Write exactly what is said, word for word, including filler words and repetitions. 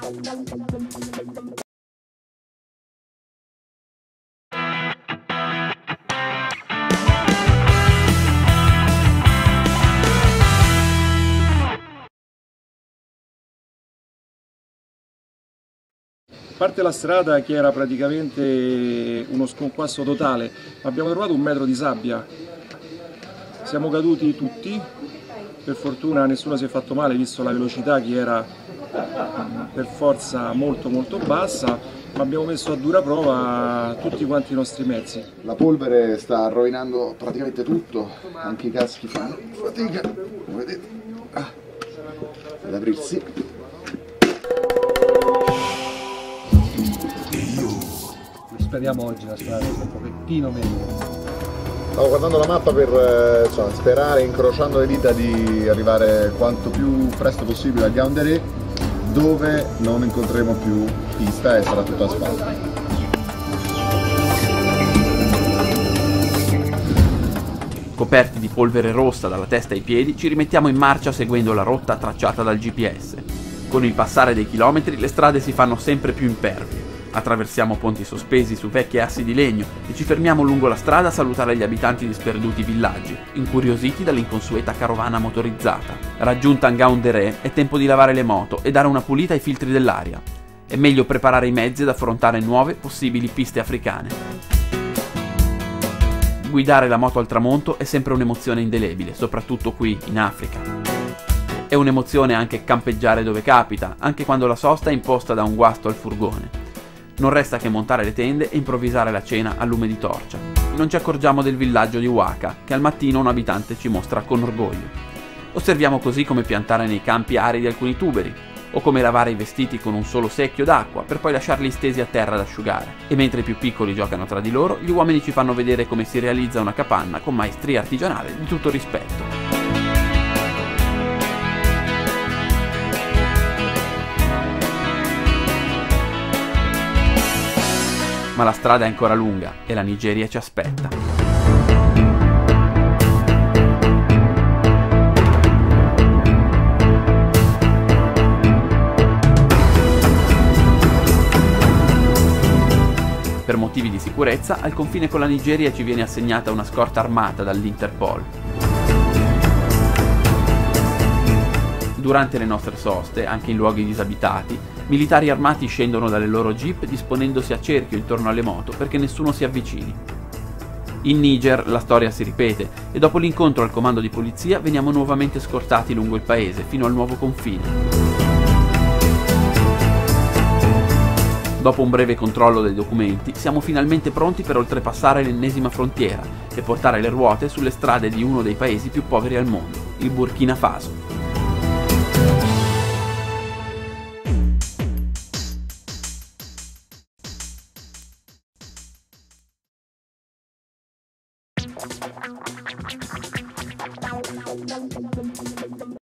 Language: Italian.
A parte la strada che era praticamente uno sconquasso totale, abbiamo trovato un metro di sabbia, siamo caduti tutti, per fortuna nessuno si è fatto male visto la velocità che era per forza molto molto bassa, ma abbiamo messo a dura prova tutti quanti i nostri mezzi. La polvere sta rovinando praticamente tutto, anche i caschi fanno fatica, come vedete, ah, ad aprirsi. Speriamo oggi la strada sia un pochettino meglio. Stavo guardando la mappa per eh, insomma, sperare, incrociando le dita, di arrivare quanto più presto possibile a Yaoundé, dove non incontreremo più pista e sarà tutto asfalto. Coperti di polvere rossa dalla testa ai piedi, ci rimettiamo in marcia seguendo la rotta tracciata dal G P S. Con il passare dei chilometri le strade si fanno sempre più impervie. Attraversiamo ponti sospesi su vecchi assi di legno e ci fermiamo lungo la strada a salutare gli abitanti di sperduti villaggi, incuriositi dall'inconsueta carovana motorizzata. Raggiunta Ngaoundéré è tempo di lavare le moto e dare una pulita ai filtri dell'aria. È meglio preparare i mezzi ad affrontare nuove possibili piste africane. Guidare la moto al tramonto è sempre un'emozione indelebile, soprattutto qui in Africa. È un'emozione anche campeggiare dove capita, anche quando la sosta è imposta da un guasto al furgone. Non resta che montare le tende e improvvisare la cena a lume di torcia. Non ci accorgiamo del villaggio di Ouaka, che al mattino un abitante ci mostra con orgoglio. Osserviamo così come piantare nei campi aridi alcuni tuberi, o come lavare i vestiti con un solo secchio d'acqua per poi lasciarli stesi a terra ad asciugare. E mentre i più piccoli giocano tra di loro, gli uomini ci fanno vedere come si realizza una capanna con maestria artigianale di tutto rispetto. Ma la strada è ancora lunga e la Nigeria ci aspetta. Per motivi di sicurezza, al confine con la Nigeria ci viene assegnata una scorta armata dall'Interpol. Durante le nostre soste, anche in luoghi disabitati, militari armati scendono dalle loro jeep disponendosi a cerchio intorno alle moto perché nessuno si avvicini. In Niger la storia si ripete e dopo l'incontro al comando di polizia veniamo nuovamente scortati lungo il paese fino al nuovo confine. Dopo un breve controllo dei documenti, siamo finalmente pronti per oltrepassare l'ennesima frontiera e portare le ruote sulle strade di uno dei paesi più poveri al mondo, il Burkina Faso. Thank you.